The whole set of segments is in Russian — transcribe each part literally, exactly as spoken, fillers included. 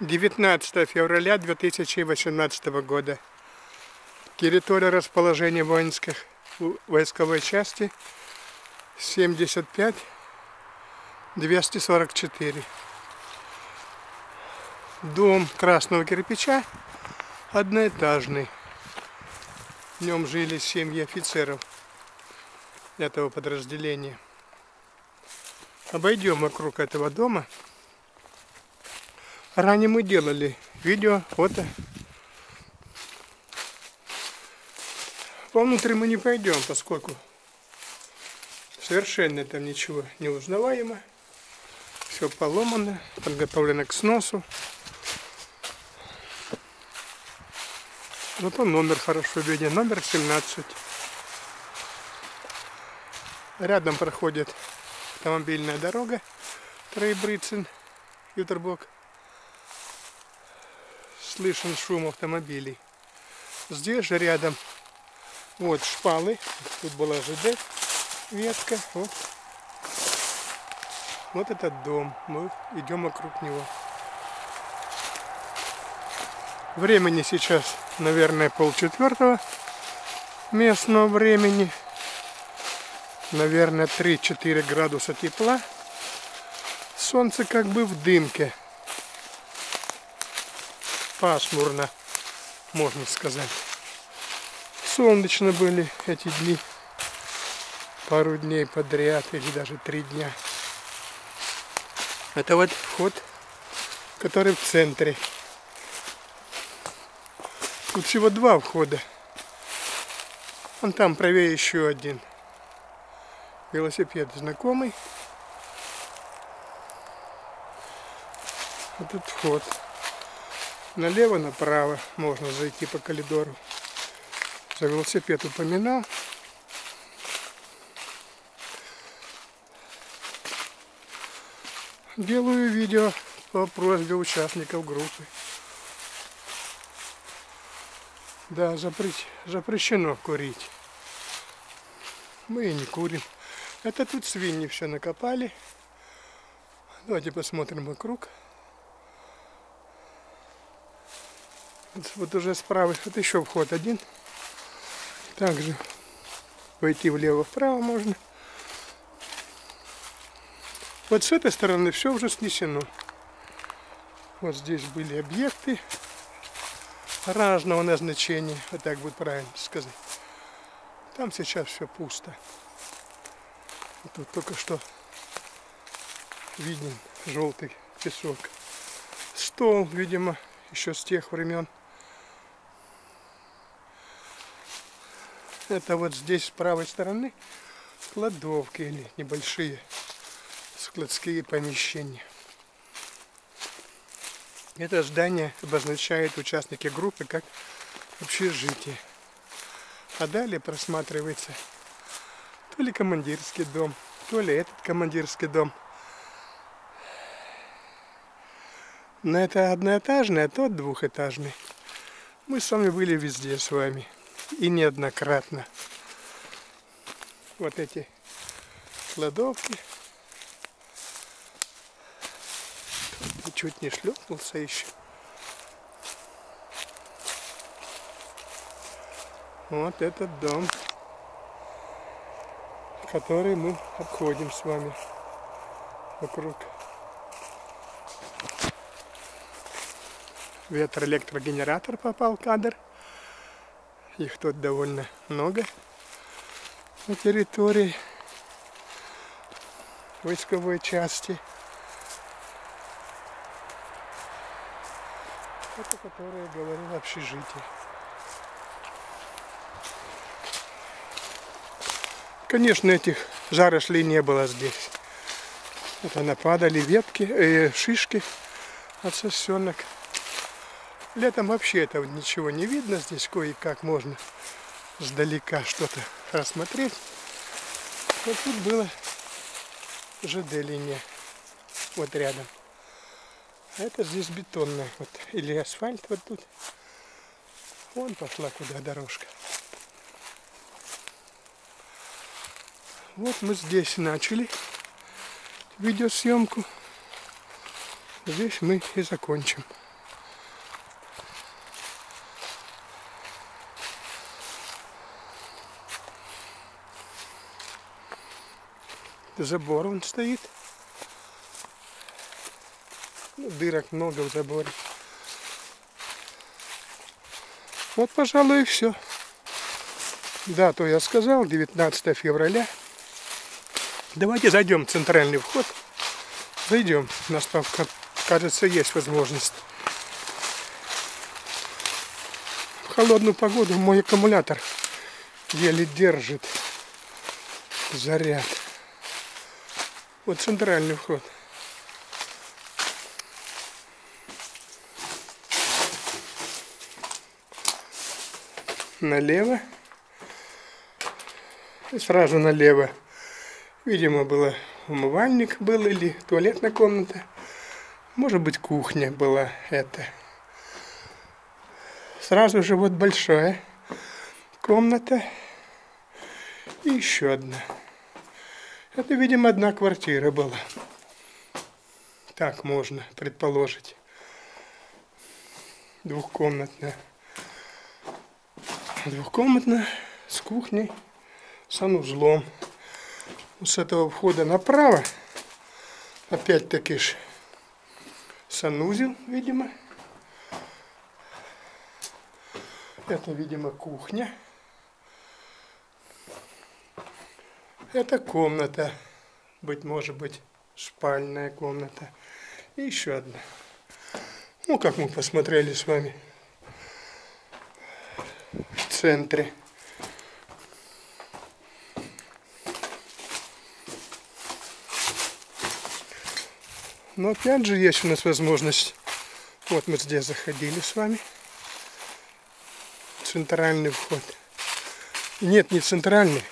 девятнадцатое февраля две тысячи восемнадцатого года. Территория расположения воинских войсковой части семьдесят пять двести сорок четыре. Дом красного кирпича одноэтажный. В нем жили семьи офицеров этого подразделения. Обойдем вокруг этого дома. Ранее мы делали видео, фото. Вовнутрь мы не пойдем, поскольку совершенно там ничего не узнаваемо. Все поломано, подготовлено к сносу. Зато номер хорошо виден, номер семнадцать. Рядом проходит автомобильная дорога Трейбрицен-Ютербок. Слышен шум автомобилей. Здесь же рядом вот шпалы. Тут была ЖД ветка. Вот. Вот этот дом. Мы идем вокруг него. Времени сейчас, наверное, полчетвертого местного времени. Наверное, три-четыре градуса тепла. Солнце как бы в дымке. Пасмурно, можно сказать. Солнечно были эти дни. Пару дней подряд, или даже три дня. Это вот вход, который в центре. Тут всего два входа. Вон там правее еще один. Велосипед знакомый. Вот тут вход. Налево, направо можно зайти по коридору. За велосипед упоминал. Делаю видео по просьбе участников группы. Да, запрещено курить. Мы и не курим. Это тут свиньи все накопали. Давайте посмотрим вокруг. Вот, вот уже справа, вот еще вход один. Также войти влево-вправо можно. Вот с этой стороны все уже снесено. Вот здесь были объекты разного назначения, вот так будет правильно сказать. Там сейчас все пусто. Вот тут только что виден желтый песок. Стол, видимо, еще с тех времен. Это вот здесь с правой стороны кладовки или небольшие складские помещения. Это здание обозначает участники группы как общежитие. А далее просматривается то ли командирский дом, то ли этот командирский дом. Но это одноэтажный, а тот двухэтажный. Мы с вами были везде с вами. И неоднократно. Вот эти кладовки. Чуть не шлепнулся еще. Вот этот дом, который мы обходим с вами вокруг. Ветроэлектрогенератор попал в кадр. Их тут довольно много на территории войсковой части. Это, которое говорил общежитие. Конечно, этих зарослей не было здесь. Это нападали ветки, э, шишки от сосенок. Летом вообще этого ничего не видно. Здесь кое-как можно сдалека что-то рассмотреть. Вот тут была ЖД-линия. Вот рядом. А это здесь бетонная. Вот, или асфальт вот тут. Вон пошла куда дорожка. Вот мы здесь начали видеосъемку. Здесь мы и закончим. Забор он стоит. Ну, дырок много в заборе. Вот, пожалуй, и все. Да, то я сказал, девятнадцатое февраля. Давайте зайдем в центральный вход. Зайдем. У нас там, кажется, есть возможность. В холодную погоду мой аккумулятор еле держит заряд. Вот центральный вход. Налево. И сразу налево. Видимо, было умывальник был или туалетная комната. Может быть, кухня была это. Сразу же вот большая комната. И еще одна. Это, видимо, одна квартира была. Так можно предположить. Двухкомнатная. Двухкомнатная с кухней, санузлом. С этого входа направо, опять-таки ж, санузел, видимо. Это, видимо, кухня. Это комната, быть может быть, спальная комната. И еще одна. Ну, как мы посмотрели с вами в центре. Но опять же есть у нас возможность. Вот мы здесь заходили с вами. Центральный вход. Нет, не центральный.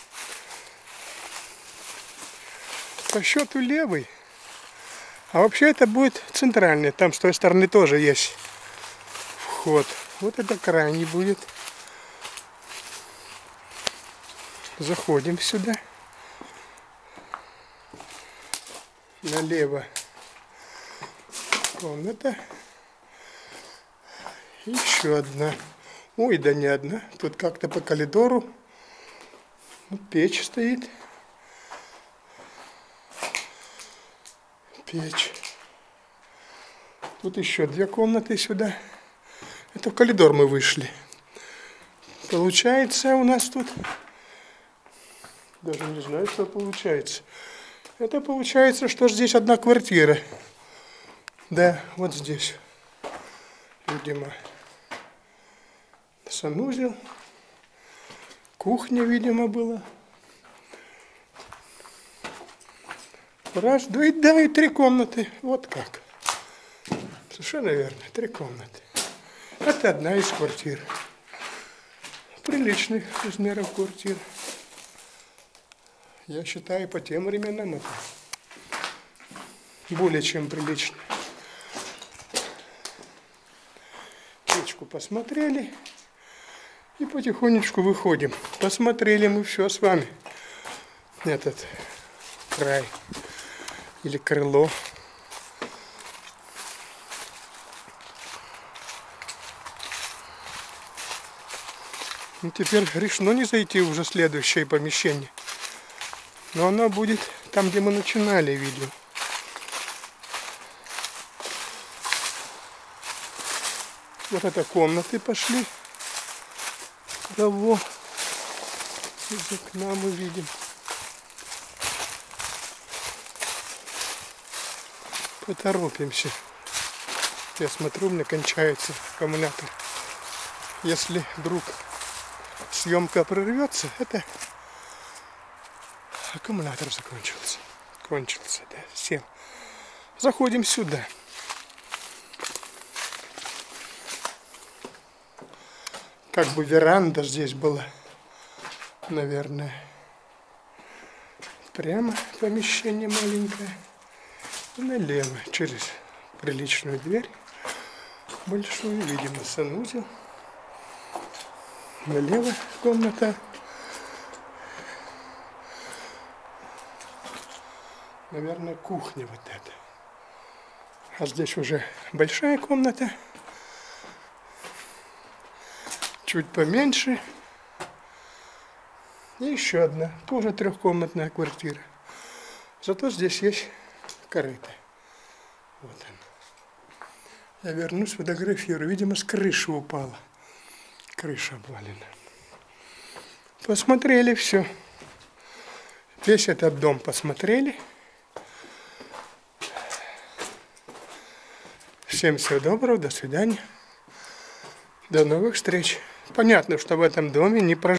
По счету левый. А вообще это будет центральный. Там с той стороны тоже есть вход. Вот это крайний будет. Заходим сюда. Налево комната. Еще одна. Ой, да не одна. Тут как-то по коридору печь стоит. Печь. Тут еще две комнаты сюда. Это в коридор мы вышли. Получается у нас тут... Даже не знаю, что получается. Это получается, что здесь одна квартира. Да, вот здесь. Видимо, санузел. Кухня, видимо, была. Раз, два, и да, и три комнаты. Вот как. Совершенно верно, три комнаты. Это одна из квартир. Приличных размеров квартир. Я считаю, по тем временам это более чем прилично. Печку посмотрели и потихонечку выходим. Посмотрели мы все с вами. Этот край или крыло. Ну, теперь решено не зайти уже в следующее помещение. Но оно будет там, где мы начинали видео. Вот это комнаты пошли. Того из окна мы видим. Поторопимся. Я смотрю, у меня кончается аккумулятор. Если вдруг съемка прервется, это аккумулятор закончился. Кончился, да, сел. Заходим сюда. Как бы веранда здесь была, наверное. Прямо помещение маленькое. И налево, через приличную дверь. Большую, видимо, санузел. Налево комната. Наверное, кухня вот эта. А здесь уже большая комната. Чуть поменьше. И еще одна. Тоже трехкомнатная квартира. Зато здесь есть корыто. Вот он. Я вернусь, фотографирую. Видимо, с крыши упала. Крыша обвалена. Посмотрели все. Весь этот дом посмотрели. Всем всего доброго, до свидания. До новых встреч. Понятно, что в этом доме не проживают.